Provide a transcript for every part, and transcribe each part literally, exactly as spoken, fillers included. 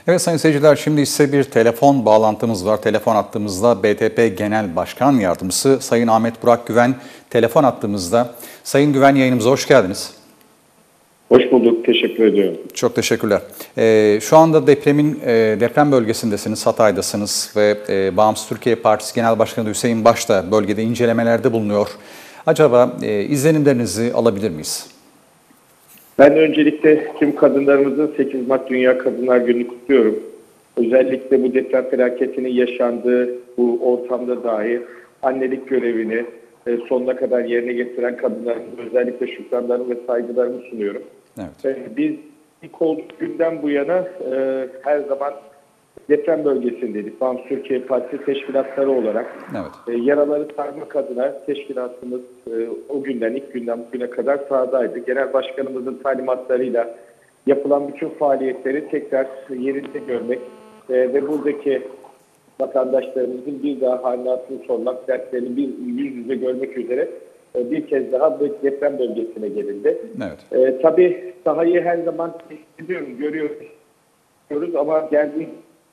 Evet sayın seyirciler, şimdi ise bir telefon bağlantımız var. Telefon hattımızda B T P Genel Başkan Yardımcısı Sayın Ahmet Burak Güven telefon hattımızda. Sayın Güven, yayınımıza hoş geldiniz. Hoş bulduk, teşekkür ediyorum. Çok teşekkürler. Ee, şu anda depremin e, deprem bölgesindesiniz, Hatay'dasınız ve e, Bağımsız Türkiye Partisi Genel Başkanı Hüseyin Baş da bölgede incelemelerde bulunuyor. Acaba e, izlenimlerinizi alabilir miyiz? Ben öncelikle tüm kadınlarımızın sekiz Mart Dünya Kadınlar Günü'nü kutluyorum. Özellikle bu deprem felaketinin yaşandığı bu ortamda dahi annelik görevini e, sonuna kadar yerine getiren kadınlarımıza özellikle şükranlarımı ve saygılarımı sunuyorum. Evet. E, biz ilk olduğu günden bu yana e, her zaman deprem bölgesindeydik. Bağımsız Türkiye Partisi teşkilatları olarak Evet. e, yaraları sarmak adına teşkilatımız e, o günden, ilk günden bugüne kadar sahadaydı. Genel Başkanımızın talimatlarıyla yapılan bütün faaliyetleri tekrar yerinde görmek e, ve buradaki vatandaşlarımızın bir daha haline hatırını sormak, dertlerini bir yüz yüze görmek üzere e, bir kez daha bu deprem bölgesine gelindi. Evet. E, tabii sahayı her zaman hissediyoruz, görüyoruz ama geldiği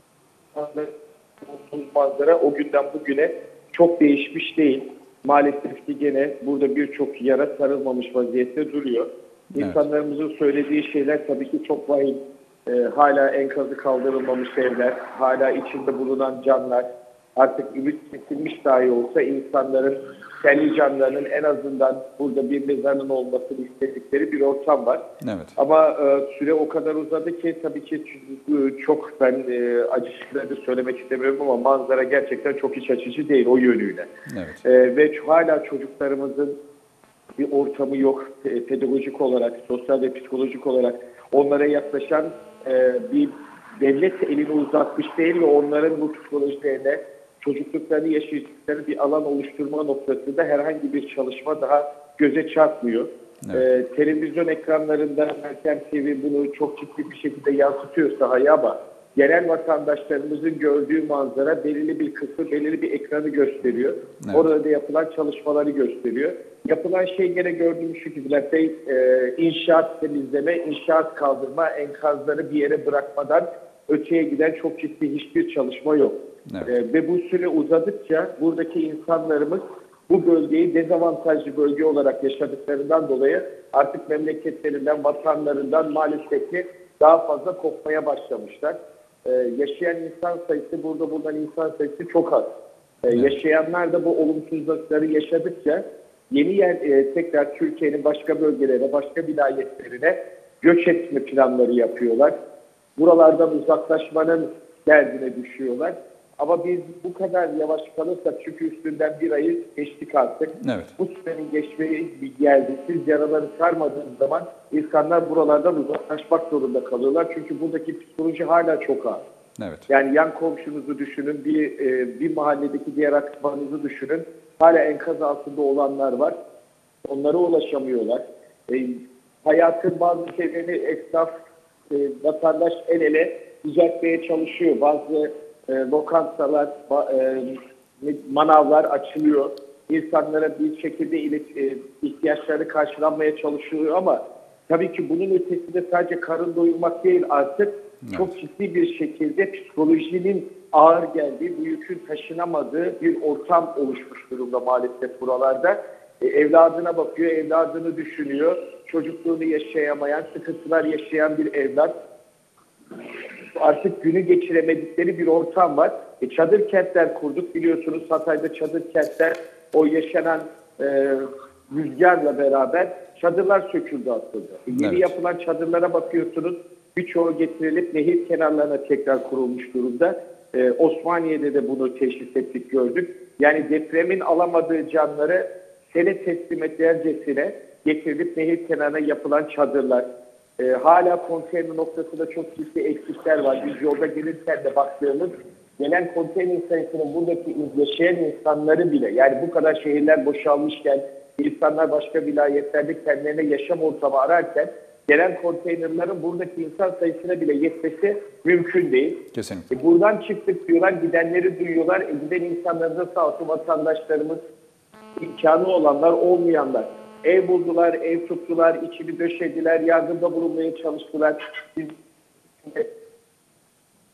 manzara o günden bugüne çok değişmiş değil. Maalesef ki gene burada birçok yara sarılmamış vaziyette duruyor. Evet. İnsanlarımızın söylediği şeyler tabii ki çok vahim. Ee, hala enkazı kaldırılmamış evler, hala içinde bulunan canlar, artık ümit kesilmiş dahi olsa insanların kendi canlarının en azından burada bir mezarının olmasını istedikleri bir ortam var. Evet. Ama e, süre o kadar uzadı ki tabii ki çok ben e, acı şeyler de söylemek istemiyorum ama manzara gerçekten çok iç açıcı değil o yönüyle. Evet. E, ve hala çocuklarımızın bir ortamı yok. E, pedagojik olarak, sosyal ve psikolojik olarak onlara yaklaşan e, bir devlet elini uzatmış değil ve onların bu psikolojilerine çocukluklarını yaşayacakları bir alan oluşturma noktasında herhangi bir çalışma daha göze çarpmıyor. Evet. Ee, televizyon ekranlarında Meltem T V bunu çok ciddi bir şekilde yansıtıyor sahaya ama genel vatandaşlarımızın gördüğü manzara belirli bir kısmı, belirli bir ekranı gösteriyor. Evet. Orada da yapılan çalışmaları gösteriyor. Yapılan şey gene gördüğümüz şu ki Bülent Bey, e, inşaat temizleme, inşaat kaldırma, enkazları bir yere bırakmadan öteye giden çok ciddi hiçbir çalışma yok. Evet. Ee, ve bu süre uzadıkça buradaki insanlarımız bu bölgeyi dezavantajlı bölge olarak yaşadıklarından dolayı artık memleketlerinden, vatanlarından maalesef ki daha fazla kopmaya başlamışlar. Ee, yaşayan insan sayısı, burada bulunan insan sayısı çok az. Ee, evet. Yaşayanlar da bu olumsuzlukları yaşadıkça yeni yer e, tekrar Türkiye'nin başka bölgelerine, başka vilayetlerine göç etme planları yapıyorlar. Buralardan uzaklaşmanın derdine düşüyorlar. Ama biz bu kadar yavaş kalırsak, çünkü üstünden bir ayı geçtik artık. Evet. Bu sürenin geçmeyi bir geldi. Siz yaraları sarmadığınız zaman insanlar buralardan uzaklaşmak zorunda kalıyorlar. Çünkü buradaki psikoloji hala çok ağır. Evet. Yani yan komşunuzu düşünün, bir e, bir mahalledeki diğer akrabanızı düşünün. Hala enkaz altında olanlar var. Onlara ulaşamıyorlar. E, hayatın bazı şeylerini esnaf, e, vatandaş el ele düzeltmeye çalışıyor. Bazı E, lokantalar, e, manavlar açılıyor. İnsanlara bir şekilde ilet, e, ihtiyaçları karşılanmaya çalışılıyor ama tabii ki bunun ötesinde sadece karın doyurmak değil, artık evet. çok ciddi bir şekilde psikolojinin ağır geldiği, bu yükün taşınamadığı bir ortam oluşmuş durumda maalesef buralarda. E, evladına bakıyor, evladını düşünüyor. Çocukluğunu yaşayamayan, sıkıntılar yaşayan bir evlat. Artık günü geçiremedikleri bir ortam var. E, çadır kentler kurduk biliyorsunuz. Hatay'da çadır kentler, o yaşanan e, rüzgarla beraber çadırlar söküldü aslında. E, yeni evet. yapılan çadırlara bakıyorsunuz. Birçoğu getirilip nehir kenarlarına tekrar kurulmuş durumda. E, Osmaniye'de de bunu teşhis ettik, gördük. Yani depremin alamadığı canları sele teslim edercesine getirilip nehir kenarına yapılan çadırlar. E, hala konteyner noktasında çok ciddi eksikler var. Biz yolda gelirken de baktığımız gelen konteyner sayısının buradaki yaşayan insanları bile, yani bu kadar şehirler boşalmışken, insanlar başka vilayetlerde kendilerine yaşam ortamı ararken gelen konteynerlerin buradaki insan sayısına bile yetmesi mümkün değil. Kesinlikle. E, buradan çıktık diyorlar, gidenleri duyuyorlar. E, giden insanların da sağ olsun vatandaşlarımız, imkanı olanlar, olmayanlar. Ev buldular, ev tuttular, içini döşediler, yardımda bulunmaya çalıştılar. Biz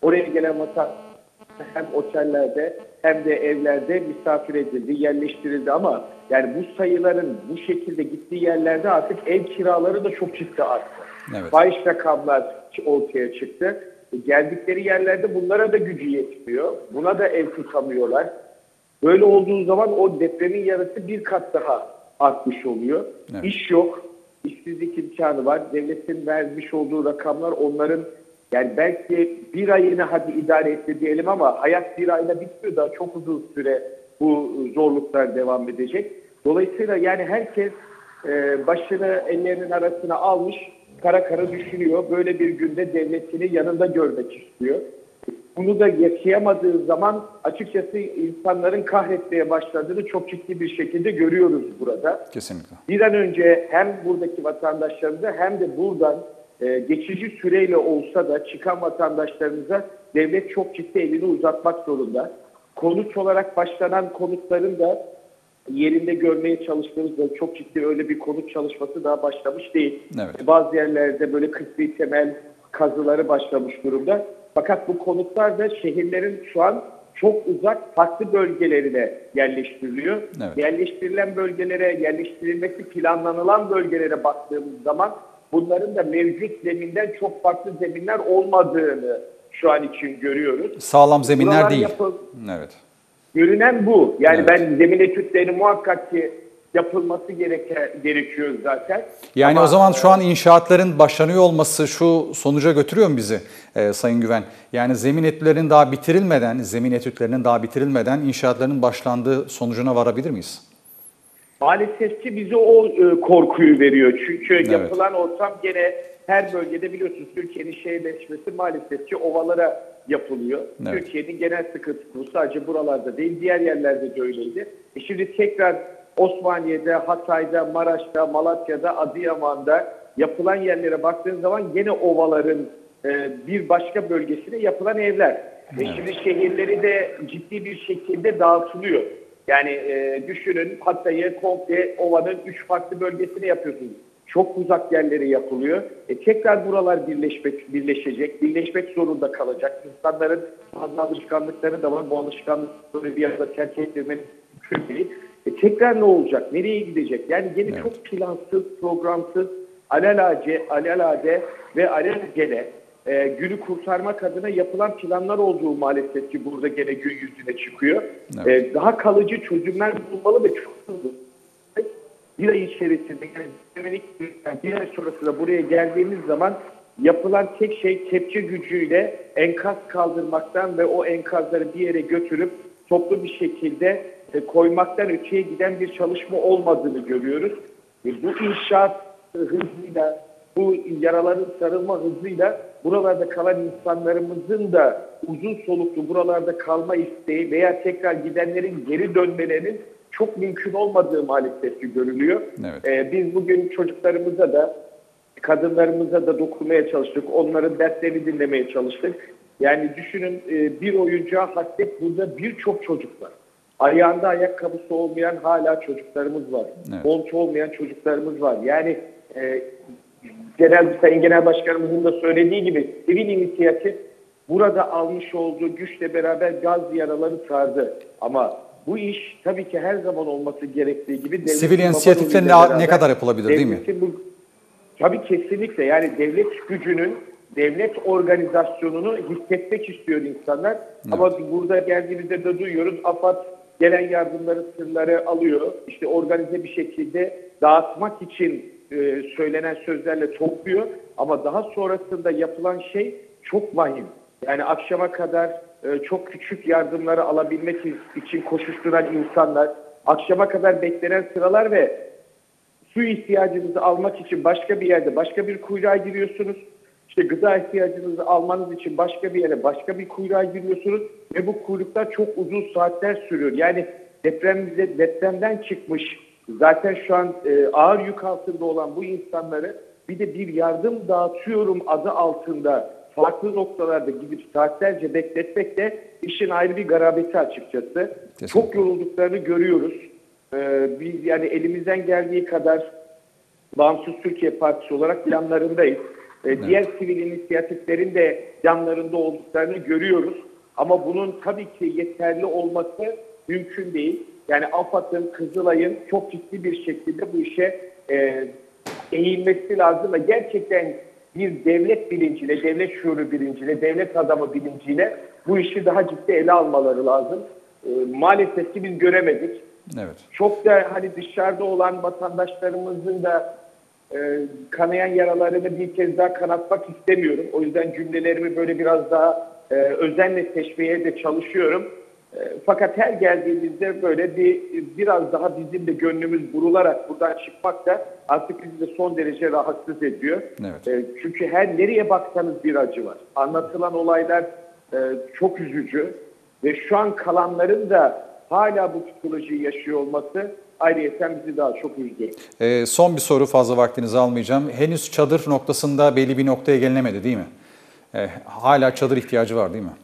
Oraya gelen vatandaşlar hem otellerde hem de evlerde misafir edildi, yerleştirildi ama yani bu sayıların bu şekilde gittiği yerlerde artık ev kiraları da çok ciddi arttı. Evet. Fahiş rakamlar ortaya çıktı. E, geldikleri yerlerde bunlara da gücü yetmiyor. Buna da ev tutamıyorlar. Böyle olduğu zaman o depremin yarısı bir kat daha artmış oluyor. Evet. İş yok, işsizlik imkanı var. Devletin vermiş olduğu rakamlar onların yani belki bir ayını hadi idare etti diyelim ama hayat bir ayla bitmiyor, daha çok uzun süre bu zorluklar devam edecek. Dolayısıyla yani herkes e, başını ellerinin arasına almış, kara kara düşünüyor. Böyle bir günde devletini yanında görmek istiyor. Bunu da yaşayamadığı zaman açıkçası insanların kahretmeye başladığını çok ciddi bir şekilde görüyoruz burada. Kesinlikle. Bir an önce hem buradaki vatandaşlarımıza hem de buradan e, geçici süreyle olsa da çıkan vatandaşlarımıza devlet çok ciddi elini uzatmak zorunda. Konut olarak başlanan konutların da yerinde görmeye çalıştığımızda çok ciddi öyle bir konut çalışması daha başlamış değil. Evet. Bazı yerlerde böyle kısmi temel kazıları başlamış durumda. Fakat bu konutlar da şehirlerin şu an çok uzak farklı bölgelerine yerleştiriliyor. Evet. Yerleştirilen bölgelere, yerleştirilmesi planlanılan bölgelere baktığımız zaman bunların da mevcut zeminden çok farklı zeminler olmadığını şu an için görüyoruz. Sağlam zeminler Buralar değil. yapıl- Evet. Görünen bu. Yani Evet. ben zemin etütleri muhakkak ki yapılması gereke, gerekiyor zaten. Yani Ama, o zaman şu an inşaatların başlanıyor olması şu sonuca götürüyor mu bizi e, Sayın Güven? Yani zemin etütlerinin daha bitirilmeden, zemin etütlerinin daha bitirilmeden inşaatların başlandığı sonucuna varabilir miyiz? maalesef ki bize o e, korkuyu veriyor. Çünkü Evet. yapılan ortam gene her bölgede biliyorsunuz Türkiye'nin şehirleşmesi maalesef ki ovalara yapılıyor. Evet. Türkiye'nin genel sıkıntısı bu. Sadece buralarda değil, diğer yerlerde de öyleydi. E şimdi tekrar Osmaniye'de, Hatay'da, Maraş'ta, Malatya'da, Adıyaman'da yapılan yerlere baktığın zaman gene ovaların e, bir başka bölgesine yapılan evler. Ve şimdi şehirleri de ciddi bir şekilde dağıtılıyor. Yani e, düşünün Hatay'ı komple ovanın üç farklı bölgesine yapıyorsunuz. Çok uzak yerlere yapılıyor. E, tekrar buralar birleşmek, birleşecek, birleşmek zorunda kalacak. İnsanların bazı alışkanlıkları da var. Bu alışkanlıkları bir yerde terk ettirmenin mümkün değil. E, tekrar ne olacak? Nereye gidecek? Yani yine Evet. çok plansız, programsız, alelade, alelade ve alelacele e, günü kurtarmak adına yapılan planlar olduğu maalesef ki burada gene gün yüzüne çıkıyor. Evet. E, daha kalıcı çözümler bulunmalı ve çok hızlı. Bir ay içerisinde yani bir ay sonrasında buraya geldiğimiz zaman yapılan tek şey kepçe gücüyle enkaz kaldırmaktan ve o enkazları bir yere götürüp toplu bir şekilde e, koymaktan öteye giden bir çalışma olmadığını görüyoruz. E, bu inşaat hızıyla, bu yaraların sarılma hızıyla buralarda kalan insanlarımızın da uzun soluklu buralarda kalma isteği veya tekrar gidenlerin geri dönmelerinin çok mümkün olmadığı maalesef ki görülüyor. Evet. Ee, biz bugün çocuklarımıza da, kadınlarımıza da dokunmaya çalıştık. Onların dertlerini dinlemeye çalıştık. Yani düşünün e, bir oyuncağa hasret burada birçok çocuk var. Ayağında ayakkabısı olmayan hala çocuklarımız var. Evet. Montu olmayan çocuklarımız var. Yani e, genel Sayın Genel Başkanımızın da söylediği gibi sivil inisiyatif burada almış olduğu güçle beraber gaz yaraları sardı. Ama bu iş tabii ki her zaman olması gerektiği gibi Sivil inisiyatifle ne, ne kadar yapılabilir değil mi? Bu, tabii kesinlikle yani devlet gücünün, devlet organizasyonunu hissetmek istiyor insanlar. Evet. Ama burada geldiğimizde de duyuyoruz AFAD gelen yardımları, sırları alıyor. İşte organize bir şekilde dağıtmak için e, söylenen sözlerle topluyor. Ama daha sonrasında yapılan şey çok vahim. Yani akşama kadar e, çok küçük yardımları alabilmek için koşuşturan insanlar, akşama kadar beklenen sıralar ve su ihtiyacınızı almak için başka bir yerde başka bir kuyruğa giriyorsunuz. İşte gıda ihtiyacınızı almanız için başka bir yere başka bir kuyruğa giriyorsunuz ve bu kuyruklar çok uzun saatler sürüyor. Yani depremde depremden çıkmış zaten şu an e, ağır yük altında olan bu insanları bir de bir yardım dağıtıyorum adı altında farklı noktalarda gidip saatlerce bekletmek de işin ayrı bir garabeti açıkçası. Kesinlikle. Çok yorulduklarını görüyoruz. Ee, biz yani elimizden geldiği kadar Bağımsız Türkiye Partisi olarak planlarındayız. E, diğer sivil inisiyatiflerin de yanlarında olduklarını görüyoruz. Ama bunun tabii ki yeterli olması mümkün değil. Yani AFAD'ın, Kızılay'ın çok ciddi bir şekilde bu işe e, eğilmesi lazım ve gerçekten bir devlet bilinciyle, devlet şuuru bilinciyle, devlet adamı bilinciyle bu işi daha ciddi ele almaları lazım. E, maalesef ki biz göremedik. Evet. Çok da hani dışarıda olan vatandaşlarımızın da e, kanayan yaralarını bir kez daha kanatmak istemiyorum. O yüzden cümlelerimi böyle biraz daha e, özenle seçmeye de çalışıyorum. E, fakat her geldiğimizde böyle bir biraz daha bizim de gönlümüz burularak buradan çıkmak da artık bizi de son derece rahatsız ediyor. Evet. E, çünkü her nereye baksanız bir acı var. Anlatılan olaylar e, çok üzücü ve şu an kalanların da hala bu psikolojiyi yaşıyor olması ayrıyeten bizi daha çok üzdü. E, son bir soru, fazla vaktinizi almayacağım. Henüz çadır noktasında belli bir noktaya gelinemedi değil mi? E, hala çadır ihtiyacı var değil mi?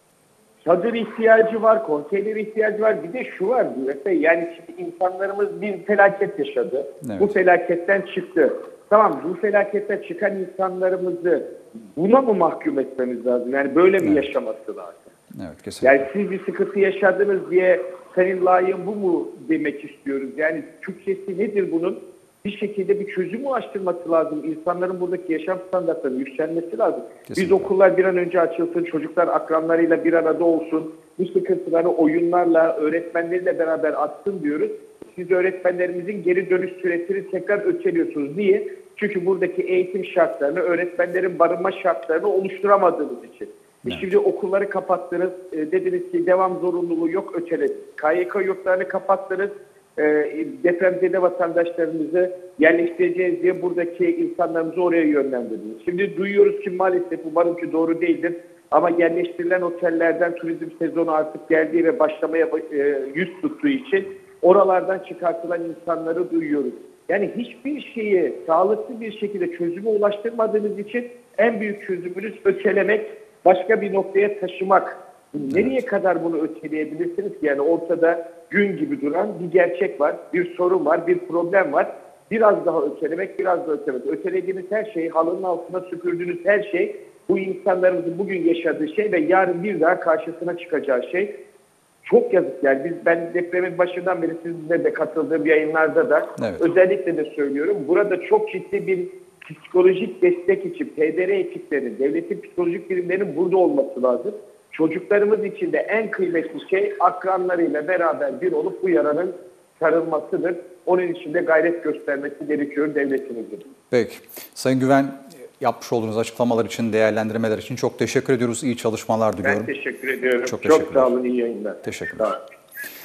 Çadır ihtiyacı var, konteyner ihtiyacı var. Bir de şu var, yani şimdi insanlarımız bir felaket yaşadı. Evet. Bu felaketten çıktı. Tamam, bu felaketten çıkan insanlarımızı buna mı mahkum etmemiz lazım? Yani böyle mi Evet. yaşaması lazım? Evet, kesinlikle. Yani siz bir sıkıntı yaşadınız diye senin layığın bu mu demek istiyoruz. Yani Türkçesi nedir bunun? Bir şekilde bir çözüm ulaştırması lazım. İnsanların buradaki yaşam standartlarının yükselmesi lazım. Kesinlikle. Biz okullar bir an önce açılsın, çocuklar akranlarıyla bir arada olsun. Bu sıkıntıları oyunlarla, öğretmenleriyle beraber atsın diyoruz. Siz öğretmenlerimizin geri dönüş süresini tekrar öteliyorsunuz. Niye? Çünkü buradaki eğitim şartlarını, öğretmenlerin barınma şartlarını oluşturamadığınız için. Evet. Şimdi okulları kapattınız, e, dediniz ki devam zorunluluğu yok, ötelediniz. K Y K yurtlarını kapattınız, e, depremzede vatandaşlarımızı yerleştireceğiz diye buradaki insanlarımızı oraya yönlendirdiniz. Şimdi duyuyoruz ki maalesef, umarım ki doğru değildir, ama yerleştirilen otellerden turizm sezonu artık geldiği ve başlamaya e, yüz tuttuğu için oralardan çıkartılan insanları duyuyoruz. Yani hiçbir şeyi sağlıklı bir şekilde çözüme ulaştırmadığınız için en büyük çözümünüz ötelemek, başka bir noktaya taşımak. Nereye kadar bunu öteleyebilirsiniz ki? Yani ortada gün gibi duran bir gerçek var, bir sorun var, bir problem var. Biraz daha ötelemek, biraz daha ötelemek. Ötelediğiniz her şey, halının altına süpürdüğünüz her şey, bu insanlarımızın bugün yaşadığı şey ve yarın bir daha karşısına çıkacağı şey. Çok yazık yani. Biz, ben depremin başından beri sizinle de katıldığım yayınlarda da Evet. özellikle de söylüyorum. Burada çok ciddi bir psikolojik destek için P D R ekiplerinin, devletin psikolojik birimlerinin burada olması lazım. Çocuklarımız için de en kıymetli şey akranlarıyla beraber bir olup bu yaranın sarılmasıdır. Onun için de gayret göstermesi gerekiyor devletimizin. Peki. Sayın Güven, yapmış olduğunuz açıklamalar için, değerlendirmeler için çok teşekkür ediyoruz. İyi çalışmalar diliyorum. Ben teşekkür ediyorum. Çok Çok, teşekkürler. sağ olun, iyi yayınlar. Teşekkürler. Sağ olun.